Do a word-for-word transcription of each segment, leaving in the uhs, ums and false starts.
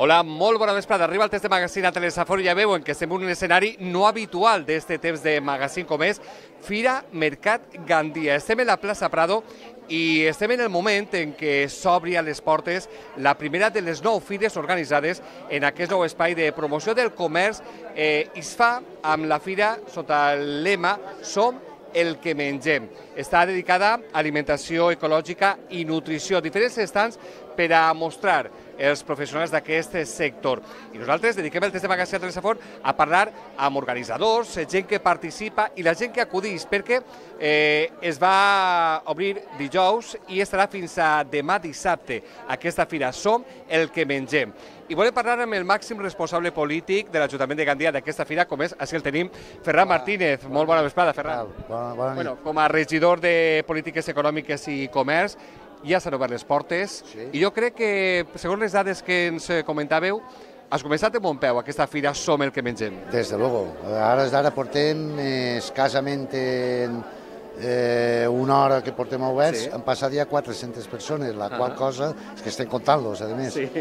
Hola, molt bona vesprada. Arriba el test de magazín a Telesafor i ja veuen que estem en un escenari no habitual d'este temps de magazín com és Fira Mercat Gandia. Estem en la plaça Prado i estem en el moment en què s'obri a les portes la primera de les nou fires organitzades en aquest nou espai de promoció del comerç eh, i es fa amb la fira sota el lema Som el que mengem. Està dedicada a alimentació ecològica i nutrició, diferents estants per a mostrar els professionals d'aquest sector. I nosaltres dediquem el test de magazín a Telesafor a parlar amb organitzadors, gent que participa i la gent que acudeix, perquè eh, es va obrir dijous i estarà fins a demà dissabte. Aquesta fira Som el que mengem. I volem parlar amb el màxim responsable polític de l'Ajuntament de Gandia d'aquesta fira, com és, així el tenim, Ferran Martínez. Molt bona vesprada, Ferran. Bona, bona nit. Bueno, com a regidor de Polítiques Econòmiques i Comerç, ja s'han obert les portes, sí. I jo crec que, segons les dades que ens comentàveu, has començat de bon peu aquesta fira Som el que mengem. Des de luego. Ara, ara portem eh, escassament en eh, una hora que portem oberts, sí. Han passat ja quatre-centes persones, la qual uh -huh. cosa és que estem comptant-los, a més. Sí.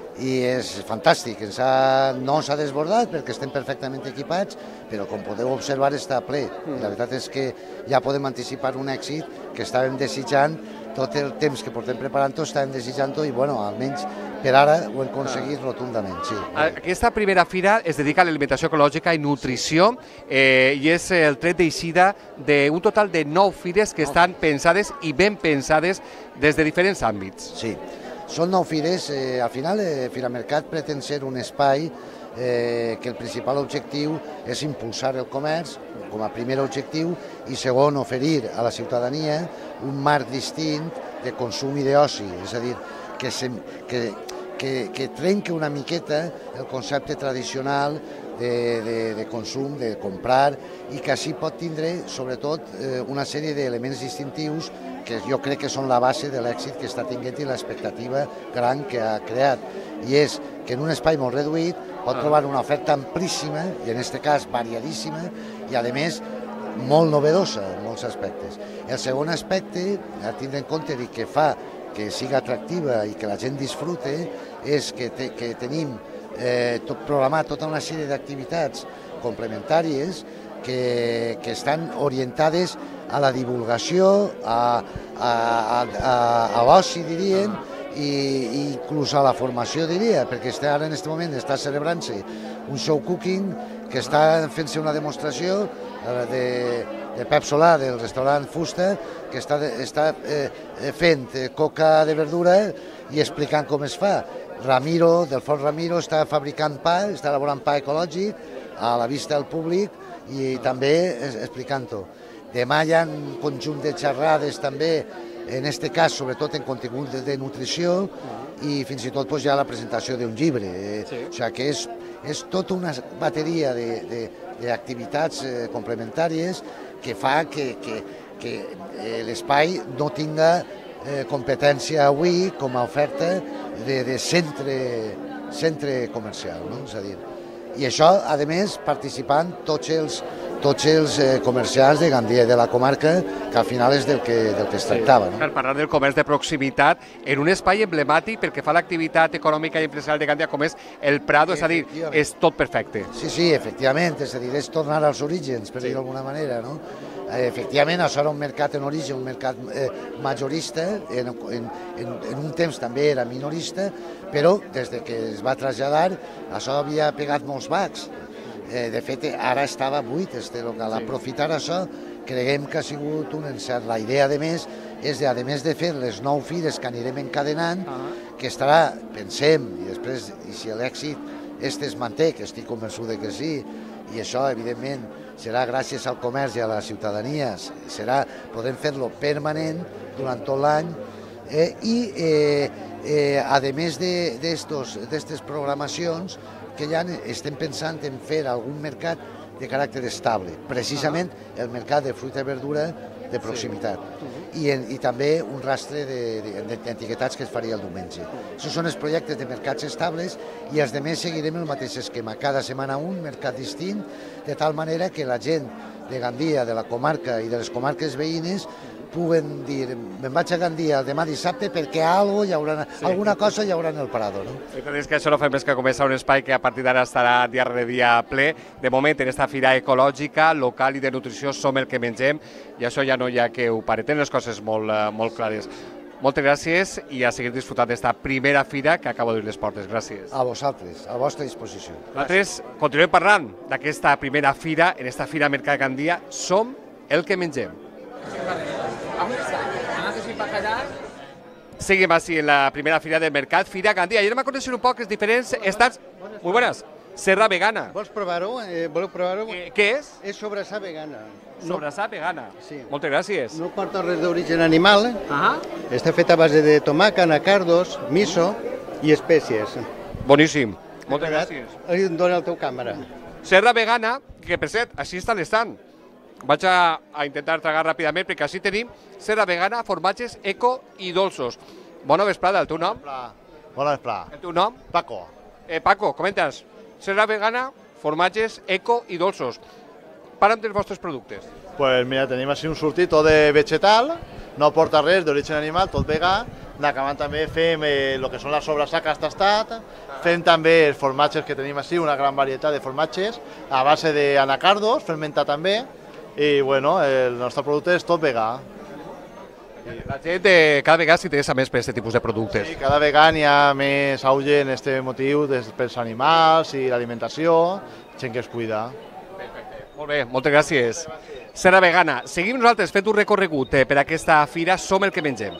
I és fantàstic, ens ha, no s'ha desbordat perquè estem perfectament equipats, però com podeu observar està ple. Mm. La veritat és que ja podem anticipar un èxit que estàvem desitjant, tot el temps que portem preparant-ho estàvem desitjant-ho i bueno, almenys per ara ho hem aconseguit ah. rotundament. Sí. Aquesta primera fira es dedica a l'alimentació ecològica i nutrició eh, i és el tret d'eixida d'un total de nou fires que estan pensades i ben pensades des de diferents àmbits. Sí. Són nou fires, eh, al final eh, Fira Mercat pretén ser un espai eh, que el principal objectiu és impulsar el comerç com a primer objectiu i segon, oferir a la ciutadania un marc distint de consum i d'oci, és a dir, que, se, que, que, que trenque una miqueta el concepte tradicional de, de, de consum, de comprar, i que així pot tindre, sobretot, eh, una sèrie d'elements distintius que jo crec que són la base de l'èxit que està tinguent i l'expectativa gran que ha creat. I és que en un espai molt reduït pot trobar una oferta amplíssima, i en aquest cas variadíssima, i a més molt novedosa en molts aspectes. El segon aspecte, a tindre en compte i que fa que sigui atractiva i que la gent disfrute, és que, te, que tenim eh, tot programat tota una sèrie d'activitats complementàries que, que estan orientades a la divulgació, a, a, a, a l'oci, diríem, i, i inclús a la formació, diria, perquè està, ara en aquest moment està celebrant-se un show cooking que està fent-se una demostració de, de Pep Solà, del restaurant Fusta, que està, està eh, fent coca de verdura i explicant com es fa. Ramiro, del Fort Ramiro, està fabricant pa, està elaborant pa ecològic a la vista del públic i també explicant-ho. Demà hi ha un conjunt de xerrades també, en aquest cas sobretot en contingut de, de nutrició i fins i tot pues, hi ha la presentació d'un llibre. Sí. O sigui que és, és tota una bateria d'activitats eh, complementàries que fa que, que, que eh, l'espai no tinga eh, competència avui com a oferta de, de centre, centre comercial, no? És a dir, i això, a més, participant tots els tots els eh, comerciants de Gandia i de la comarca, que al final és del que, del que es tractava. Sí, no? Per parlar del comerç de proximitat, en un espai emblemàtic perquè fa l'activitat econòmica i empresarial de Gandia com és el Prado, és a dir, és tot perfecte. Sí, sí, efectivament, és a dir, és tornar als orígens, per sí. dir d'alguna manera, no? Efectivament, això era un mercat en origen, un mercat eh, majorista, en, en, en, en un temps també era minorista, però des de que es va traslladar, això havia pegat molts bacs. De fet, ara estava buit este local. Aprofitar això, creiem que ha sigut un encert. La idea, a més, és de, a més de fer les nou fires que anirem encadenant, que estarà, pensem, i després, i si l'èxit este es manté, que estic convençut que sí, i això, evidentment, serà gràcies al comerç i a la ciutadania, serà, podem fer-lo permanent durant tot l'any, eh, i, eh, eh, a més d'aquestes programacions, que ja estem pensant en fer algun mercat de caràcter estable, precisament el mercat de fruita i verdura de proximitat, I, en, i també un rastre d'etiquetats que es faria el diumenge. Això són els projectes de mercats estables i els altres seguirem el mateix esquema, cada setmana un mercat distint, de tal manera que la gent de Gandia, de la comarca i de les comarques veïnes puguen dir me'n vaig a Gandia demà dissabte perquè algo hi haurà, sí. alguna cosa hi haurà en el Prado. No? És que això no fem més que començar un espai que a partir d'ara estarà dia rere dia ple. De moment, en esta fira ecològica, local i de nutrició som el que mengem i això ja no hi ha que ho pare. Tenen les coses molt, molt clares. Moltes gràcies i a seguir disfrutant d'esta primera fira que acabo d'obrir les portes. Gràcies. A vosaltres, a vostra disposició. Nosaltres continuem parlant d'aquesta primera fira, en esta fira Mercat Gandia, som el que mengem. Seguim així en la primera fira del Mercat, Fira Gandia. Ayer me coneixen un poc els diferents estats. Muy buenas. Serra vegana. Vols provar-ho? Eh, voleu provar-ho? Eh, què és? És sobrassar vegana. Sobrassar vegana. Sí. Moltes gràcies. No porta res d'origen animal. Ah. Està fet a base de tomaca, anacardos, miso i espècies. Boníssim. Moltes gràcies. Ahí em dona el teu càmera. Serra vegana, que per cert, així està l'estant. Vaig a, a intentar tragar ràpidament perquè així tenim serra vegana, formatges eco i dolços. Bona vesprada, el teu nom? Bona vesprada. El teu nom? Paco. Eh, Paco, comentes. Serra vegana, formatges eco i dolços. Para'm dels vostres productes. Pues mira, tenim així un sortito de vegetal, no porta res d'origen animal, tot vegà. D'acabant també fem el eh, que són les sobrassaques tastat, fem també els formatges que tenim així, una gran varietat de formatges, a base d'anacardos, fermentat també, i bueno, el nostre producte és tot vegà. La gent eh, cada vegada s'interessa més per aquest tipus de productes. Sí, cada vegada hi ha més auge en aquest motiu pels animals i l'alimentació, gent que es cuida. Perfecte. Molt bé, moltes gràcies. Serra vegana. Seguim nosaltres fent un recorregut eh, per aquesta fira Som el que mengem.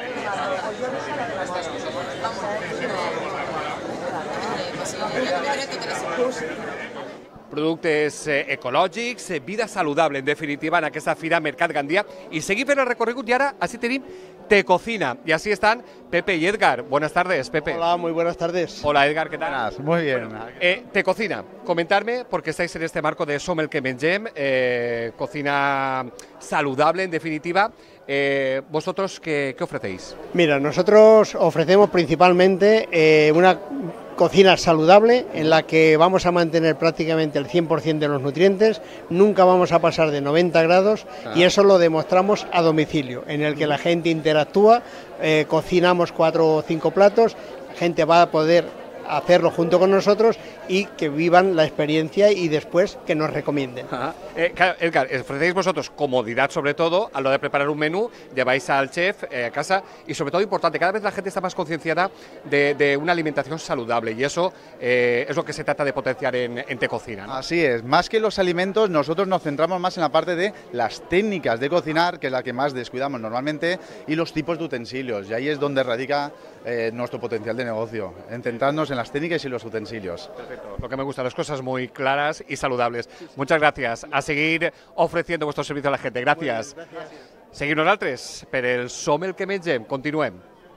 Productes eh, ecològics, eh, vida saludable, en definitiva, en aquesta fira Mercat Gandia. I seguim fent el recorregut i ara així tenim Tecocina. Y así están Pepe y Edgar. Buenas tardes, Pepe. Hola, muy buenas tardes. Hola, Edgar, ¿qué tal? Buenas, muy bien. Bueno, eh, Tecocina, comentarme, porque estáis en este marco de Som el que mengem, eh, cocina saludable, en definitiva. Eh, ¿Vosotros qué, qué ofrecéis? Mira, nosotros ofrecemos principalmente eh, una cocina saludable en la que vamos a mantener prácticamente el cien por cien de los nutrientes, nunca vamos a pasar de noventa grados ah. y eso lo demostramos a domicilio, en el que la gente interactúa, eh, cocinamos cuatro o cinco platos, la gente va a poder hacerlo junto con nosotros y que vivan la experiencia y después que nos recomienden. Ajá. Eh, claro, Edgar, ofrecéis vosotros comodidad sobre todo a lo de preparar un menú, lleváis al chef eh, a casa y sobre todo importante, cada vez la gente está más concienciada de, de una alimentación saludable y eso eh, es lo que se trata de potenciar en, en Tecocina, ¿no? Así es, más que los alimentos nosotros nos centramos más en la parte de las técnicas de cocinar, que es la que más descuidamos normalmente, y los tipos de utensilios, y ahí es donde radica eh, nuestro potencial de negocio, en centrarnos en las técnicas y los utensilios. Perfecto, lo que me gusta, las cosas muy claras y saludables. Muchas gracias, a seguir ofreciendo vuestro servicio a la gente, gracias. Bien, gracias. Seguim nosaltres per el Som el que mengem, continuem.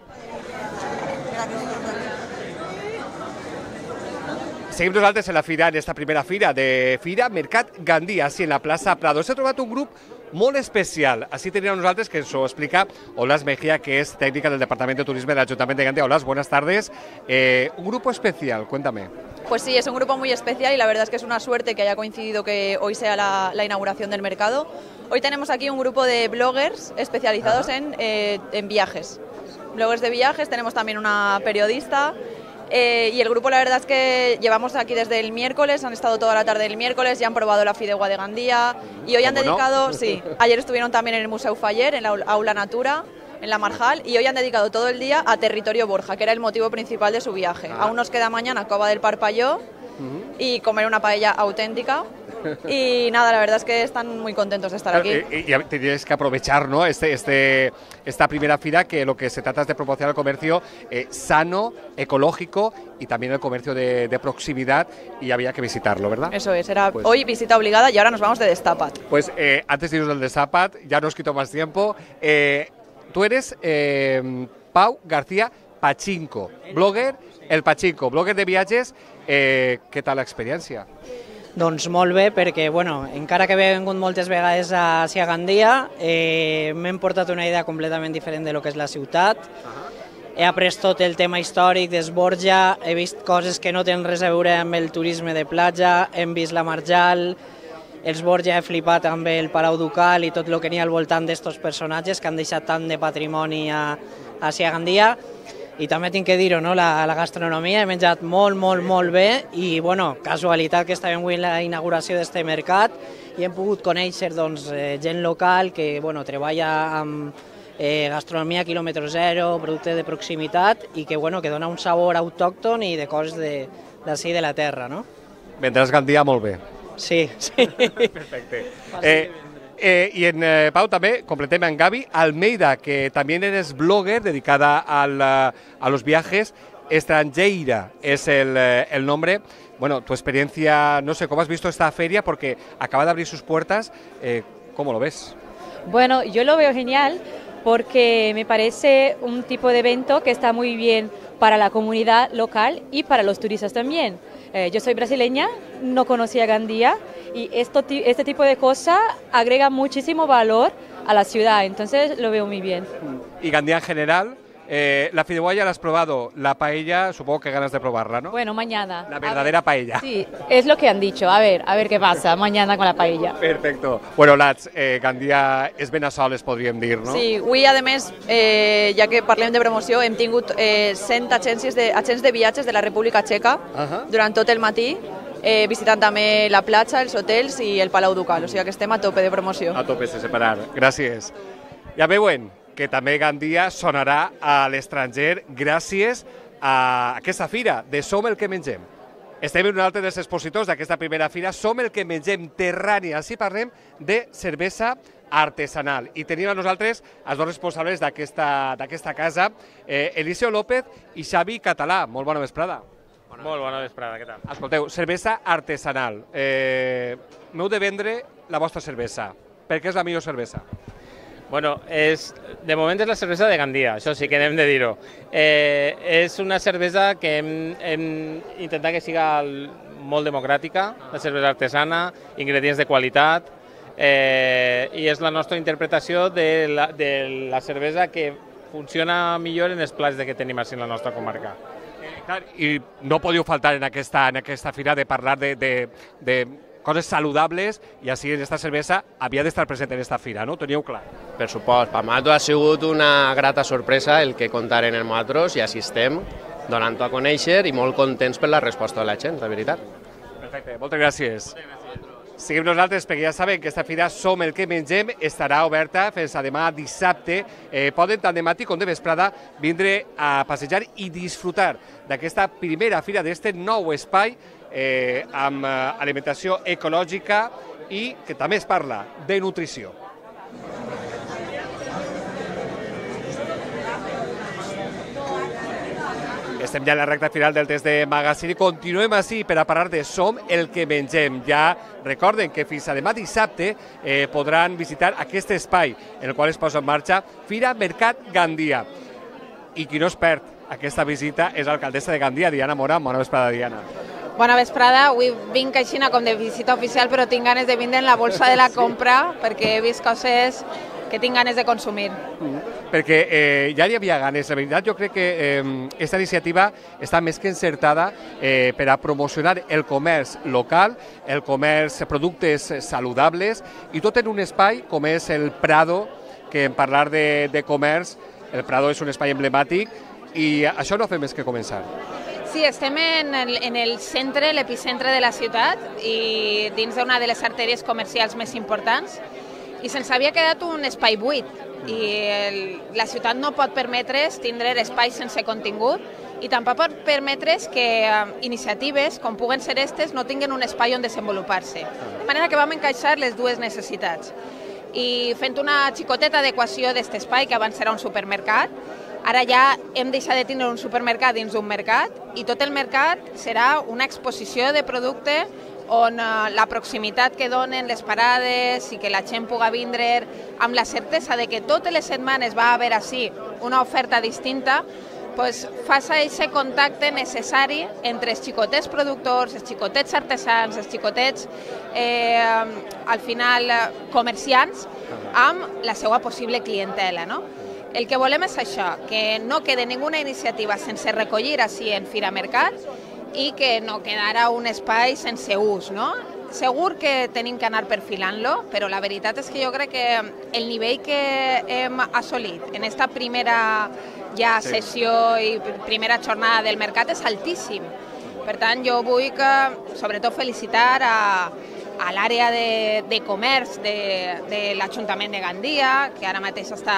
Seguim nosaltres en la fira, en esta primera fira de Fira Mercat Gandia, així en la plaça Prado. S'ha trobat un grup molt especial. Així tenim nosaltres que ens ho explica Olas Mejía, que es técnica del Departamento de Turismo del Ayuntamiento de Gandia. Olas, buenas tardes. Eh, un grupo especial, cuéntame. Pues sí, es un grupo muy especial y la verdad es que es una suerte que haya coincidido que hoy sea la, la inauguración del mercado. Hoy tenemos aquí un grupo de bloggers especializados en, eh, en viajes. Bloggers de viajes, tenemos también una periodista. Eh, y el grupo la verdad es que llevamos aquí desde el miércoles, han estado toda la tarde el miércoles, ya han probado la fideuà de Gandia y hoy han dedicado, no? sí, ayer estuvieron también en el Museu Faller, en la Aula Natura, en la Marjal, y hoy han dedicado todo el día a Territorio Borja, que era el motivo principal de su viaje. Ah. Aún nos queda mañana Cova del Parpalló uh-huh. y comer una paella auténtica. Y nada, la verdad es que están muy contentos de estar aquí. Y, y, y tienes que aprovechar, ¿no? este, este, esta primera fila, que lo que se trata es de promocionar el comercio eh, sano, ecológico y también el comercio de, de proximidad, y había que visitarlo, ¿verdad? Eso es, era pues, hoy visita obligada y ahora nos vamos de Destapat. Pues eh, antes de irnos del Destapat, ya no os quito más tiempo, eh, tú eres eh, Pau García Pachinko, blogger, el Pachinko, blogger de viatges, eh, què tal l'experiència? Doncs molt bé, perquè bueno, encara que he vingut moltes vegades a Gandia, eh, m'he portat una idea completament diferent de lo que és la ciutat. Uh-huh. He après tot el tema històric d'Esborja, he vist coses que no tenen res a veure amb el turisme de platja, hem vist la Marjal, els Borja he flipat amb el Palau Ducal i tot el que n'hi ha al voltant d'estos personatges que han deixat tant de patrimoni a, a Sia Gandia. I també tinc que dir-ho, no? la, la gastronomia, he menjat molt, molt, molt bé i, bueno, casualitat que estàvem avui en la inauguració d'aquest mercat i hem pogut conèixer doncs, eh, gent local que bueno, treballa amb eh, gastronomia quilòmetre zero, producte de proximitat i que, bueno, que dona un sabor autòcton i de coses d'ací de, de la terra. No? Vendràs Gandia molt bé. Sí, sí. Perfecte. Eh, Eh, y en eh, Pau también, completéme en Gaby Almeida, que también eres blogger dedicada al, a los viajes. Estrangeira es el, el nombre. Bueno, tu experiencia, no sé, ¿cómo has visto esta feria? Porque acaba de abrir sus puertas. Eh, ¿Cómo lo ves? Bueno, yo lo veo genial porque me parece un tipo de evento que está muy bien para la comunidad local y para los turistas también. Eh, yo soy brasileña, no conocía Gandia y esto, este tipo de cosas agrega muchísimo valor a la ciudad, entonces lo veo muy bien. ¿Y Gandia en general? Eh, la fideuá la has probado, la paella supongo que ganas de probarla, ¿no? Bueno, mañana. La verdadera ver, paella. Sí, es lo que han dicho, a ver, a ver qué pasa mañana con la paella. Perfecto. Bueno, lads, eh, Gandia és ben a soles, podríem dir, no? Sí, avui, a més, eh, ja que parlem de promoció, hem tingut eh, cent agències de, agents de viatges de la República Txeca uh -huh. durant tot el matí, eh, visitant també la platja, els hotels i el Palau Ducal, o sigui que estem a tope de promoció. A tope, sense parar. Gràcies. Ja veuen que també Gandia sonarà a l'estranger gràcies a aquesta fira de Som el que mengem. Estem en un altre dels expositors d'aquesta primera fira, Som el que mengem terrània, així parlem de cervesa artesanal. I tenim a nosaltres els dos responsables d'aquesta casa, eh, Eliseo López i Xavi Català. Molt bona vesprada. Bona Molt bona vesprada, què tal? Escolteu, cervesa artesanal. Eh, M'heu de vendre la vostra cervesa. Per què és la millor cervesa? Bueno, és, de moment és la cervesa de Gandia, això sí que hem de dir-ho. Eh, és una cervesa que hem, hem intentat que siga molt democràtica, la cervesa artesana, ingredients de qualitat, eh, i és la nostra interpretació de la, de la cervesa que funciona millor en els plats que tenim així en la nostra comarca. I no podíeu faltar en aquesta, en aquesta fira de parlar de, de, de coses saludables i així aquesta cervesa havia d'estar present en aquesta fira, no? Ho teníeu clar? Per supost, per nosaltres ha sigut una grata sorpresa el que contaren amb nosaltres i així estem donant-ho a conèixer i molt contents per la resposta de la gent, la veritat. Perfecte, moltes gràcies. Seguim nosaltres perquè ja saben que aquesta fira Som el que mengem estarà oberta fins a demà dissabte. Eh, poden tant de matí com de vesprada vindre a passejar i disfrutar d'aquesta primera fira d'aquest nou espai eh, amb alimentació ecològica i que també es parla de nutrició. Estem ja en la recta final del test de Magazine i continuem així per a parlar de Som el que mengem. Ja recorden que fins a demà dissabte eh, podran visitar aquest espai en el qual es posa en marxa Fira Mercat Gandia. I qui no es perd aquesta visita és l'alcaldessa de Gandia, Diana Mora. Bona vesprada, Diana. Bona vesprada. Avui vinc així com de visita oficial, però tinc ganes de vindre en la bolsa de la compra perquè he vist coses que tinc ganes de consumir. Perquè eh, ja hi havia ganes. La veritat, jo crec que aquesta eh, iniciativa està més que encertada eh, per a promocionar el comerç local, el comerç, productes saludables, i tot en un espai com és el Prado, que en parlar de, de comerç, el Prado és un espai emblemàtic, i això no fa més que començar. Sí, estem en el, en el centre, l'epicentre de la ciutat, i dins d'una de les artèries comercials més importants, i se'ns havia quedat un espai buit, i el, la ciutat no pot permetre's tindre espais sense contingut i tampoc pot permetre's que uh, iniciatives com puguen ser aquestes no tinguin un espai on desenvolupar-se. De manera que vam encaixar les dues necessitats. I fent una xicoteta adequació d'aquest espai, que abans era un supermercat, ara ja hem deixat de tindre un supermercat dins d'un mercat i tot el mercat serà una exposició de producte on la proximitat que donen les parades i que la gent pugui vindre amb la certesa de que totes les setmanes va haver així una oferta distinta, doncs faça aquest contacte necessari entre els xicotets productors, els xicotets artesans, els xicotets eh, al final comerciants amb la seva possible clientela, no? El que volem és això, que no quede ninguna iniciativa sense recollir així en Fira Mercat i que no quedara un espai sense ús, no? segur que tenim que anar perfilant-lo, però la veritat és que jo crec que el nivell que hem assolit en esta primera ja sessió i primera jornada del mercat és altíssim. Per tant, jo vull que, sobretot, felicitar a, a l'àrea de, de comerç de, de l'Ajuntament de Gandia, que ara mateix està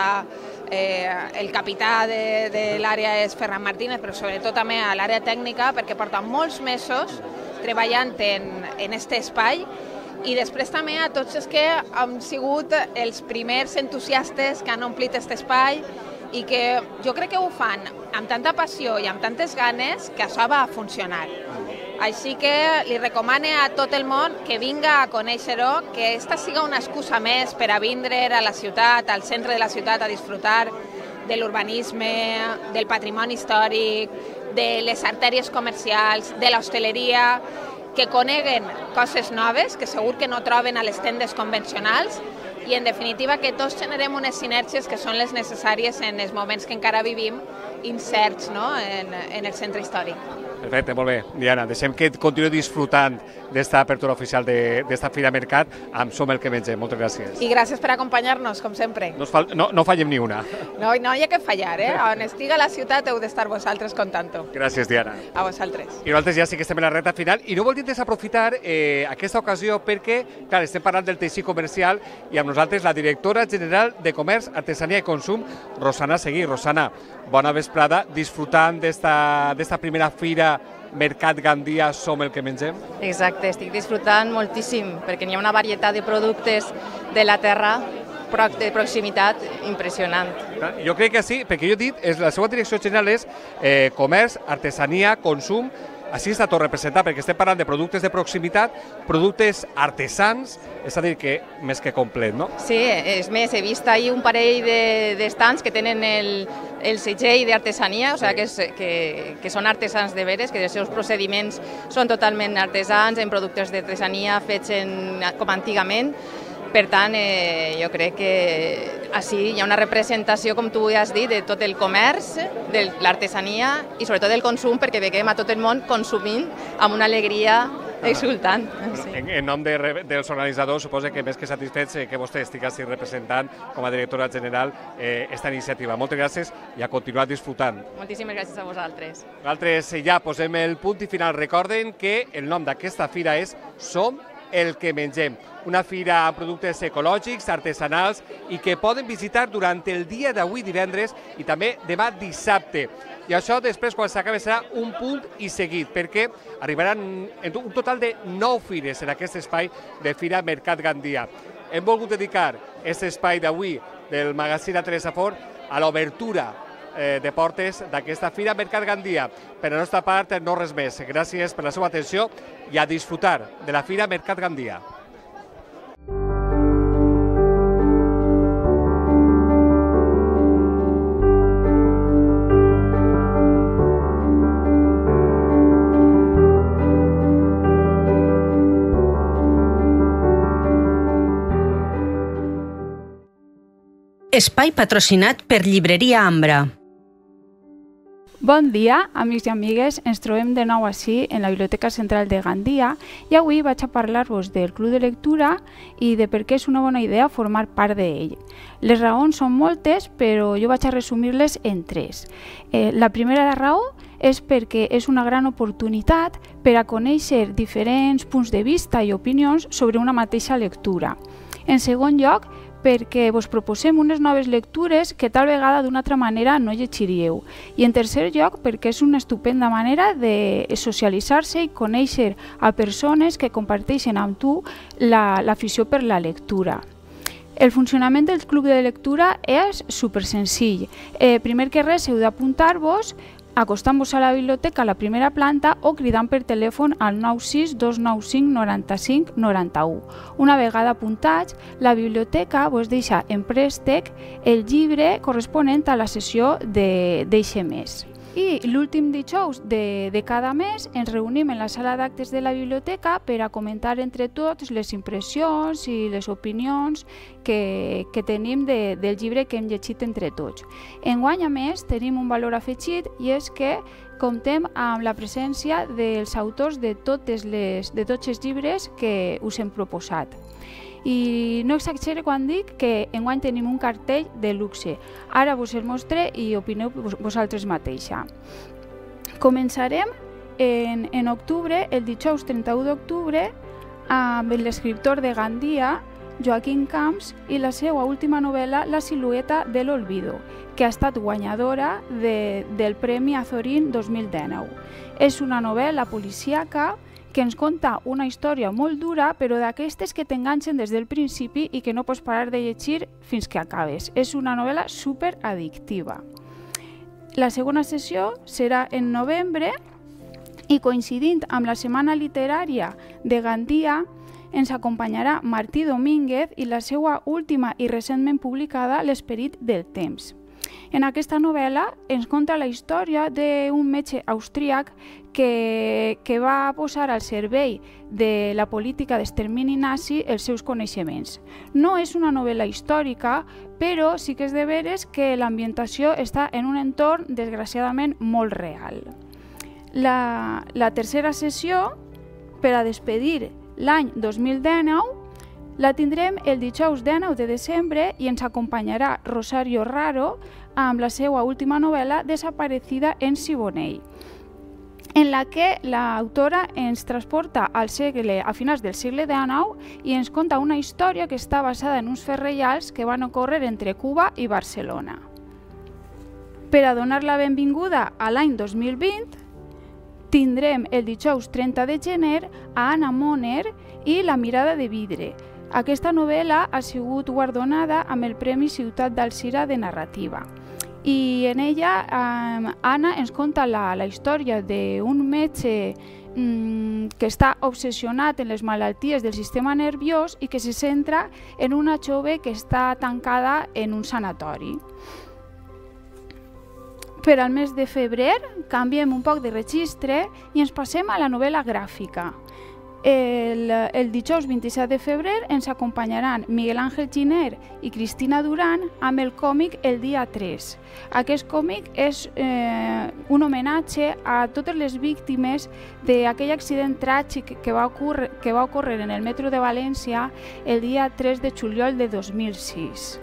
eh, el capità de, de l'àrea és Ferran Martínez, però sobretot també a l'àrea tècnica, perquè porta molts mesos treballant en, en este espai, i després també a tots els que han sigut els primers entusiastes que han omplit aquest espai i que jo crec que ho fan amb tanta passió i amb tantes ganes que això va funcionar. Així que li recomano a tot el món que vinga a conèixer-ho, que aquesta siga una excusa més per a vindre a la ciutat, al centre de la ciutat, a disfrutar de l'urbanisme, del patrimoni històric, de les artèries comercials, de l'hostaleria, que coneguen coses noves, que segur que no troben a les tendes convencionals, i en definitiva que tots generem unes sinergies que són les necessàries en els moments que encara vivim incerts, no?, en, en el centre històric. Perfecte, molt bé. Diana, deixem que continuï disfrutant d'esta apertura oficial d'esta Fira Mercat amb Som el que mengem. Moltes gràcies. I gràcies per acompanyar-nos, com sempre. No, fal... no, no fallem ni una. No, no hi ha que fallar, eh? On estiga la ciutat heu d'estar vosaltres contant-ho. Gràcies, Diana. A vosaltres. I nosaltres ja sí que estem en la recta final i no voldríem desaprofitar eh, aquesta ocasió perquè, clar, estem parlant del teixit comercial i amb nosaltres la directora general de Comerç, Artesania i Consum, Rosana Seguí. Rosana, bona vesprada, disfrutant d'esta primera fira Mercat Gandia Som el que mengem? Exacte, estic disfrutant moltíssim perquè hi ha una varietat de productes de la terra de proximitat impressionant. Jo crec que sí, perquè jo he dit, la seva direcció general és eh, Comerç, Artesania, Consum, així està tot representat, perquè estem parlant de productes de proximitat, productes artesans, és a dir, que més que complet, no? Sí, és més, he vist ahir un parell d'estants que tenen el, el segell d'artesania, o sigui, que, és, que, que són artesans de veres, que els seus procediments són totalment artesans, en productes d'artesania fets en, com antigament. Per tant, eh, jo crec que així hi ha una representació, com tu has dit, de tot el comerç, de l'artesania i sobretot del consum, perquè veiem a tot el món consumint amb una alegria exultant. Sí. En, en nom de, dels organitzadors, suposo que més que satisfets eh, que vostè estigui així representant com a directora general eh, esta iniciativa. Moltes gràcies i a continuar disfrutant. Moltíssimes gràcies a vosaltres. Nosaltres ja posem el punt i final. Recorden que el nom d'aquesta fira és Som el que mengem. Una fira amb productes ecològics, artesanals i que poden visitar durant el dia d'avui divendres i també demà dissabte. I això després, quan s'acabi, serà un punt i seguit, perquè arribaran un total de nou fires en aquest espai de Fira Mercat Gandia. Hem volgut dedicar aquest espai d'avui del magazín A Teresa Fort a l'obertura eh, de portes d'aquesta Fira Mercat Gandia. Per la nostra part, no res més. Gràcies per la seva atenció i a disfrutar de la Fira Mercat Gandia. Espai patrocinat per Llibreria Ambra. Bon dia, amics i amigues. Ens trobem de nou així en la Biblioteca Central de Gandia i avui vaig a parlar-vos del Club de Lectura i de per què és una bona idea formar part d'ell. Les raons són moltes, però jo vaig a resumir-les en tres. Eh, la primera raó és perquè és una gran oportunitat per a conèixer diferents punts de vista i opinions sobre una mateixa lectura. En segon lloc, perquè vos proposem unes noves lectures que tal vegada d'una altra manera no llegiríeu. I en tercer lloc, perquè és una estupenda manera de socialitzar-se i conèixer a persones que comparteixen amb tu l'afició per la lectura. El funcionament del club de lectura és super senzill. Eh, primer que res, heu d'apuntar-vos acostant-vos a la biblioteca a la primera planta o cridant per telèfon al nou sis dos nou cinc noranta-cinc noranta-u. Una vegada apuntats, la biblioteca vos deixa en préstec el llibre corresponent a la sessió d'eixe mes. I l'últim dijous de, de cada mes ens reunim en la sala d'actes de la biblioteca per a comentar entre tots les impressions i les opinions que, que tenim de, del llibre que hem llegit entre tots. Enguany, a més, tenim un valor afegit i és que comptem amb la presència dels autors de, totes les, de tots els llibres que us hem proposat. I no exagero quan dic que enguany tenim un cartell de luxe. Ara vos el mostre i opineu vosaltres mateixa. Començarem en, en octubre, el dijous trenta-u d'octubre, amb l'escriptor de Gandia, Joaquín Camps, i la seva última novel·la, La silueta de l'olvido, que ha estat guanyadora de, del Premi Azorín dos mil dinou. És una novel·la policíaca que ens conta una història molt dura, però d'aquestes que t'enganxen des del principi i que no pots parar de llegir fins que acabes. És una novel·la superaddictiva. La segona sessió serà en novembre i, coincidint amb la Setmana Literària de Gandia, ens acompanyarà Martí Domínguez i la seva última i recentment publicada L'esperit del temps. En aquesta novel·la ens conta la història d'un metge austríac que, que va posar al servei de la política d'extermini nazi els seus coneixements. No és una novel·la històrica, però sí que és de veres que l'ambientació està en un entorn desgraciadament molt real. La, la tercera sessió, per a despedir l'any dos mil dinou, la tindrem el dijous dinou de desembre i ens acompanyarà Rosario Raro amb la seva última novel·la Desaparecida en Siboney, en la que l'autora ens transporta al segle, a finals del segle dinou i ens conta una història que està basada en uns fets reals que van ocórrer entre Cuba i Barcelona. Per a donar la benvinguda a l'any dos mil vint, tindrem el dijous trenta de gener a Anna Moner i La mirada de vidre. Aquesta novel·la ha sigut guardonada amb el Premi Ciutat d'Alzira de narrativa. I en ella, eh, Anna ens conta la, la història d'un metge mm, que està obsessionat en les malalties del sistema nerviós i que se centra en una jove que està tancada en un sanatori. Per al mes de febrer canviem un poc de registre i ens passem a la novel·la gràfica. El, el dijous vint-i-set de febrer ens acompanyaran Miguel Ángel Giner i Cristina Duran amb el còmic El dia tres. Aquest còmic és eh, un homenatge a totes les víctimes d'aquell accident tràgic que va, ocórrer, que va ocórrer en el metro de València el dia tres de juliol de dos mil sis.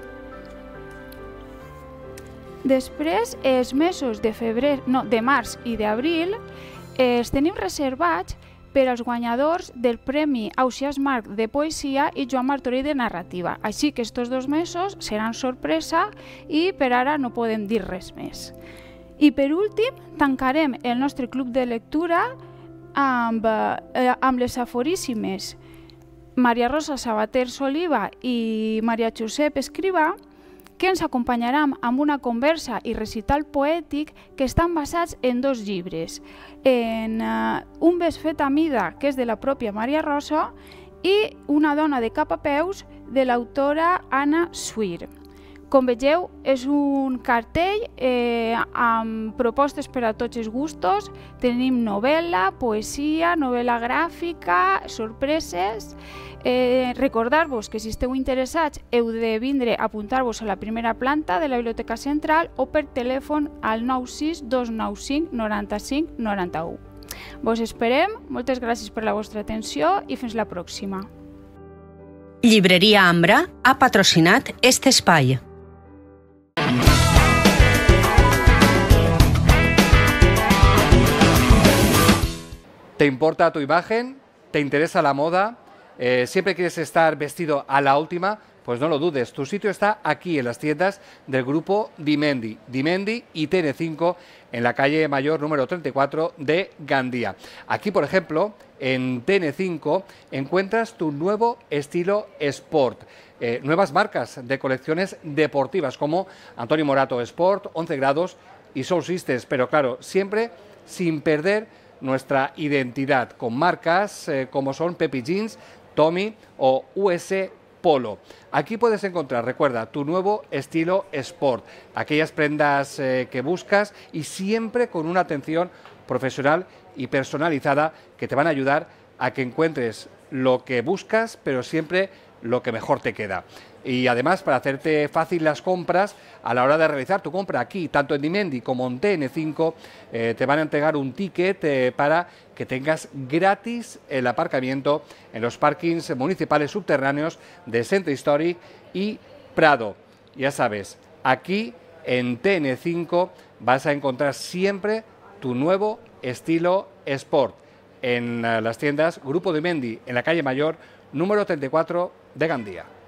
Després, els mesos de febrer, no, de març i d'abril eh, els tenim reservats per als guanyadors del Premi Ausiàs Marc de Poesia i Joan Martorell de Narrativa. Així que estos dos mesos seran sorpresa i per ara no podem dir res més. I per últim, tancarem el nostre club de lectura amb, eh, amb les aforíssimes Maria Rosa Sabater Soliva i Maria Josep Escrivà, que ens acompanyaran amb una conversa i recital poètic que estan basats en dos llibres, en uh, Un bes fet a mida, que és de la pròpia Maria Rosa, i Una dona de cap a peus, de l'autora Anna Swir. Com vegeu, és un cartell eh, amb propostes per a tots els gustos. Tenim novel·la, poesia, novel·la gràfica, sorpreses. Eh, Recordar-vos que si esteu interessats heu de vindre a apuntar-vos a la primera planta de la Biblioteca Central o per telèfon al nou sis dos nou cinc noranta-cinc noranta-u. Vos esperem, moltes gràcies per la vostra atenció i fins la pròxima. Llibreria Ambra ha patrocinat este espai. ¿Te importa tu imagen? ¿Te interesa la moda? Eh, ¿Siempre quieres estar vestido a la última? Pues no lo dudes, tu sitio está aquí en las tiendas del grupo Dimendi, Dimendi y T N cinco en la calle Mayor número treinta y cuatro de Gandía. Aquí, por ejemplo, en T N cinco encuentras tu nuevo estilo Sport. Eh, nuevas marcas de colecciones deportivas como Antonio Morato Sport, once grados y Soul Sisters, pero claro, siempre sin perder nuestra identidad, con marcas eh, como son Pepi Jeans, Tommy o U S Polo. Aquí puedes encontrar, recuerda, tu nuevo estilo Sport, aquellas prendas eh, que buscas y siempre con una atención profesional y personalizada que te van a ayudar a que encuentres lo que buscas, pero siempre lo que mejor te queda. Y además, para hacerte fácil las compras, a la hora de realizar tu compra aquí, tanto en Dimendi como en T N cinco, eh, te van a entregar un ticket eh, para que tengas gratis el aparcamiento en los parkings municipales subterráneos de Centre Históric y Prado. Ya sabes, aquí en T N cinco vas a encontrar siempre tu nuevo estilo Sport en uh, las tiendas Grupo Dimendi, en la calle Mayor, número treinta y cuatro de Gandía.